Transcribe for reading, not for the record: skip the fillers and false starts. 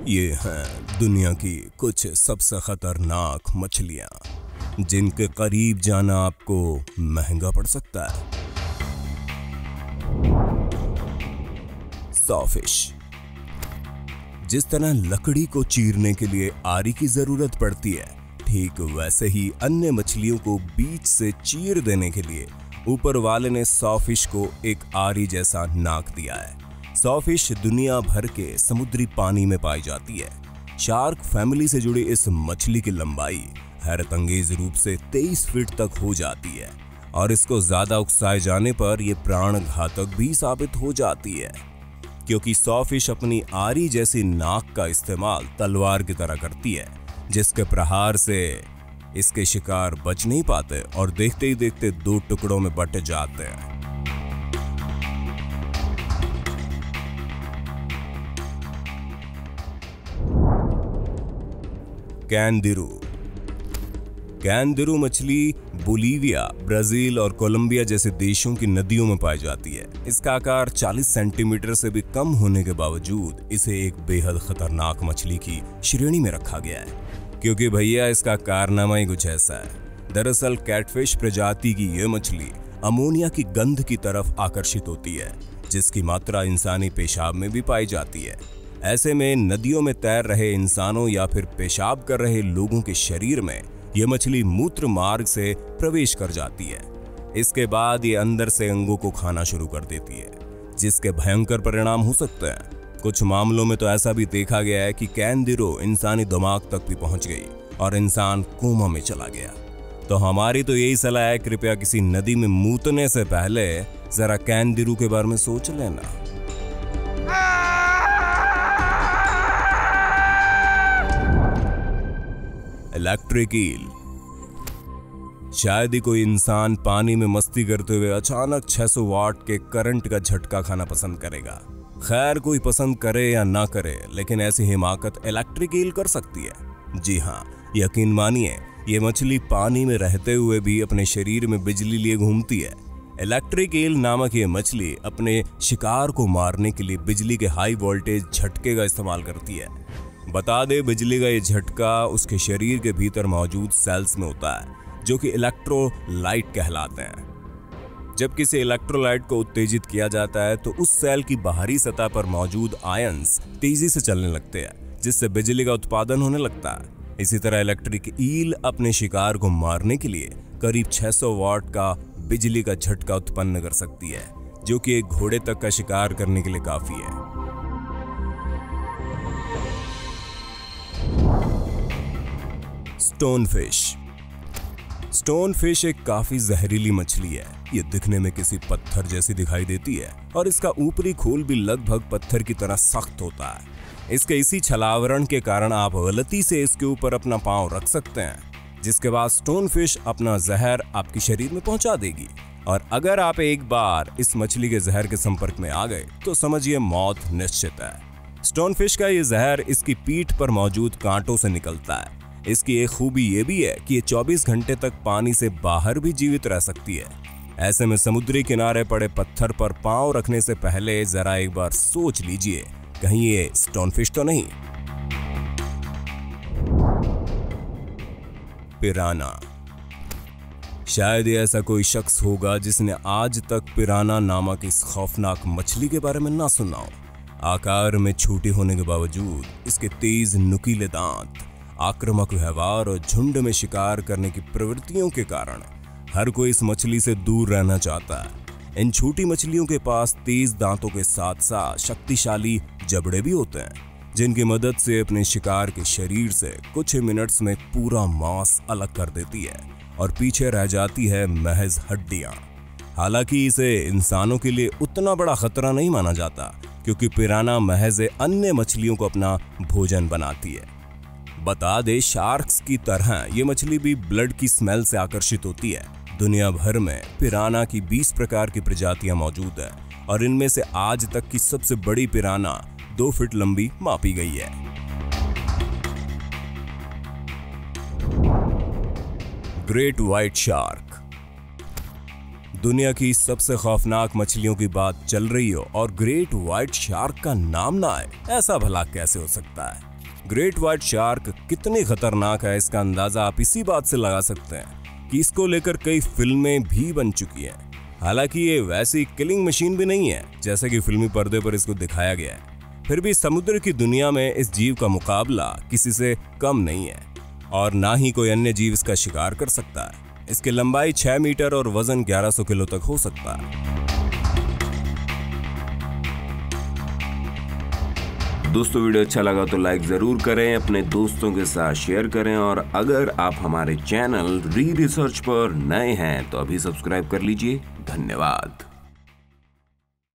ये हैं दुनिया की कुछ सबसे खतरनाक मछलियां जिनके करीब जाना आपको महंगा पड़ सकता है। सॉफिश। जिस तरह लकड़ी को चीरने के लिए आरी की जरूरत पड़ती है, ठीक वैसे ही अन्य मछलियों को बीच से चीर देने के लिए ऊपर वाले ने सॉफिश को एक आरी जैसा नाक दिया है। सॉफिश दुनिया भर के समुद्री पानी में पाई जाती है। शार्क फैमिली से जुड़ी इस मछली की लंबाई हैरतअंगेज रूप से 23 फीट तक हो जाती है और इसको ज्यादा उकसाए जाने पर यह प्राण घातक भी साबित हो जाती है, क्योंकि सॉफिश अपनी आरी जैसी नाक का इस्तेमाल तलवार की तरह करती है, जिसके प्रहार से इसके शिकार बच नहीं पाते और देखते ही देखते दो टुकड़ों में बट जाते हैं। कैनदिरू। कैनदिरू मछली बोलीविया, ब्राजील और कोलंबिया जैसे देशों की नदियों में पाई जाती है। इसका आकार 40 सेंटीमीटर से भी कम होने के बावजूद इसे एक बेहद खतरनाक मछली की श्रेणी में रखा गया है, क्योंकि भैया इसका कारनामा ही कुछ ऐसा है। दरअसल कैटफिश प्रजाति की यह मछली अमोनिया की गंध की तरफ आकर्षित होती है, जिसकी मात्रा इंसानी पेशाब में भी पाई जाती है। ऐसे में नदियों में तैर रहे इंसानों या फिर पेशाब कर रहे लोगों के शरीर में यह मछली मूत्र मार्ग से प्रवेश कर जाती है। इसके बाद ये अंदर से अंगों को खाना शुरू कर देती है, जिसके भयंकर परिणाम हो सकते हैं। कुछ मामलों में तो ऐसा भी देखा गया है कि कैनदिरू इंसानी दिमाग तक भी पहुंच गई और इंसान कोमा में चला गया। तो हमारी तो यही सलाह है, कृपया किसी नदी में मूतने से पहले जरा कैनदिरू के बारे में सोच लेना। Electric eel. शायद ही कोई इंसान पानी में मस्ती करते हुए अचानक 600 वाट के करंट का झटका खाना पसंद करेगा। खैर, कोई पसंद करे या ना करे, लेकिन ऐसी हिमाकत इलेक्ट्रिक ईल कर सकती है। जी हाँ, यकीन मानिए, ये मछली पानी में रहते हुए भी अपने शरीर में बिजली लिए घूमती है। इलेक्ट्रिक ईल नामक ये मछली अपने शिकार को मारने के लिए बिजली के हाई वोल्टेज झटके का इस्तेमाल करती है। बता दे, बिजली का ये झटका उसके शरीर के भीतर मौजूद सेल्स में होता है, जो कि इलेक्ट्रोलाइट कहलाते हैं। जब किसी इलेक्ट्रोलाइट को उत्तेजित किया जाता है तो उस सेल की बाहरी सतह पर मौजूद आयंस तेजी से चलने लगते हैं, जिससे बिजली का उत्पादन होने लगता है। इसी तरह इलेक्ट्रिक ईल अपने शिकार को मारने के लिए करीब 600 वाट का बिजली का झटका उत्पन्न कर सकती है, जो कि एक घोड़े तक का शिकार करने के लिए काफी है। स्टोनफिश। स्टोनफिश एक काफी जहरीली मछली है। ये दिखने में किसी पत्थर जैसी दिखाई देती है और इसका ऊपरी खोल भी लगभग पत्थर की तरह सख्त होता है। इसके इसी छलावरण के कारण आप गलती से इसके ऊपर अपना पांव रख सकते हैं, जिसके बाद स्टोनफिश अपना जहर आपके शरीर में पहुंचा देगी। और अगर आप एक बार इस मछली के जहर के संपर्क में आ गए तो समझिए मौत निश्चित है। स्टोनफिश का ये जहर इसकी पीठ पर मौजूद कांटों से निकलता है। इसकी एक खूबी ये भी है कि ये 24 घंटे तक पानी से बाहर भी जीवित रह सकती है। ऐसे में समुद्री किनारे पड़े पत्थर पर पांव रखने से पहले जरा एक बार सोच लीजिए, कहीं ये स्टोनफिश तो नहीं। पिराना। शायद ही ऐसा कोई शख्स होगा जिसने आज तक पिराना नामक इस खौफनाक मछली के बारे में ना सुना हो। आकार में छोटी होने के बावजूद इसके तेज नुकीले दांत, आक्रामक व्यवहार और झुंड में शिकार करने की प्रवृत्तियों के कारण हर कोई इस मछली से दूर रहना चाहता है। इन छोटी मछलियों के पास तेज दांतों के साथ साथ शक्तिशाली जबड़े भी होते हैं, जिनकी मदद से अपने शिकार के शरीर से कुछ ही मिनट्स में पूरा मांस अलग कर देती है और पीछे रह जाती है महज हड्डियां। हालांकि इसे इंसानों के लिए उतना बड़ा खतरा नहीं माना जाता, क्योंकि पिराना महज अन्य मछलियों को अपना भोजन बनाती है। बता दे, शार्क्स की तरह ये मछली भी ब्लड की स्मेल से आकर्षित होती है। दुनिया भर में पिराना की 20 प्रकार की प्रजातियां मौजूद हैं और इनमें से आज तक की सबसे बड़ी पिराना 2 फीट लंबी मापी गई है। Great white shark. दुनिया की सबसे खौफनाक मछलियों की बात चल रही हो और ग्रेट व्हाइट शार्क का नाम ना आए, ऐसा भला कैसे हो सकता है। ग्रेट व्हाइट शार्क कितनी खतरनाक है इसका अंदाजा आप इसी बात से लगा सकते हैं कि इसको लेकर कई फिल्में भी बन चुकी हैं। हालांकि ये वैसी किलिंग मशीन भी नहीं है जैसे कि फिल्मी पर्दे पर इसको दिखाया गया है, फिर भी समुद्र की दुनिया में इस जीव का मुकाबला किसी से कम नहीं है और ना ही कोई अन्य जीव इसका शिकार कर सकता है। इसकी लंबाई 6 मीटर और वजन 1100 किलो तक हो सकता है। दोस्तों वीडियो अच्छा लगा तो लाइक जरूर करें, अपने दोस्तों के साथ शेयर करें और अगर आप हमारे चैनल री रिसर्च पर नए हैं तो अभी सब्सक्राइब कर लीजिए। धन्यवाद।